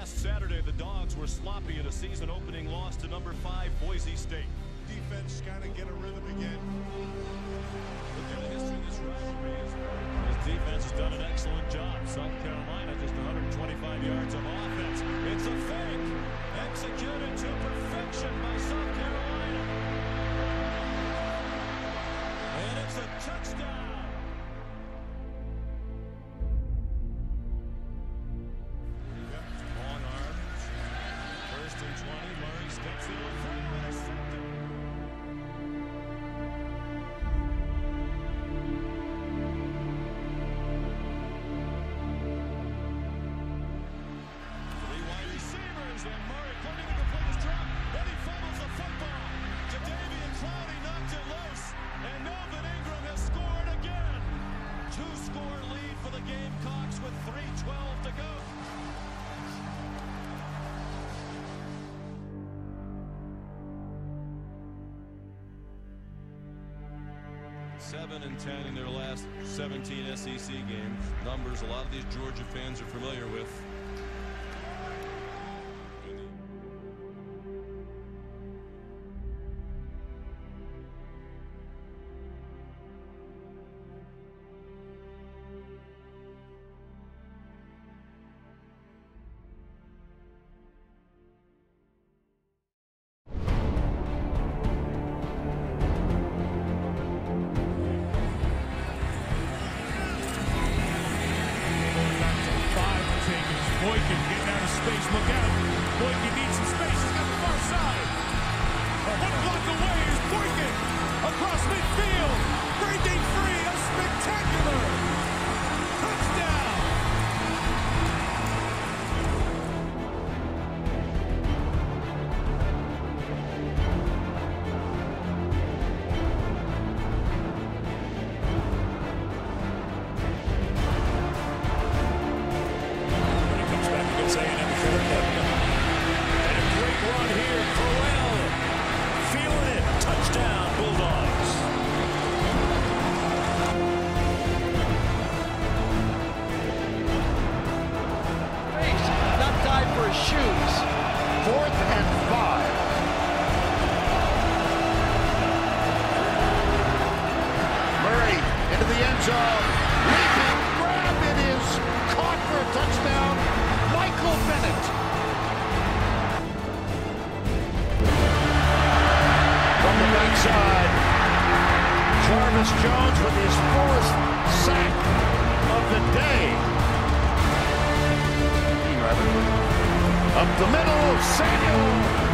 Last Saturday, the Dogs were sloppy in a season-opening loss to number 5 Boise State. Defense kind of get a rhythm again. The history of this rivalry is his defense has done an excellent job. South Carolina just 125 yards of offense. It's a fake, executed to perfection by South Carolina, and it's a touchdown. Long arms. 1st and 20. Murray steps into the front. Intercepted. And Murray pointing to complete his drop. Then he fumbles the football. Jadeveon Clowney knocked it loose. And Melvin Ingram has scored again. 2-score lead for the Gamecocks with 3:12 to go. Seven and 10 in their last 17 SEC games. Numbers a lot of these Georgia fans are familiar with. Boykin getting out of space. Look out. Boykin needs some space. He's got the far side. One block away is Boykin across midfield. Breaking free. A spectacular touchdown. Shoes. 4th and 5. Murray into the end zone. Leaping grab. It is caught for a touchdown. Michael Bennett. From the backside. Jarvis Jones with his 4th sack of the day. Up the middle, Samuel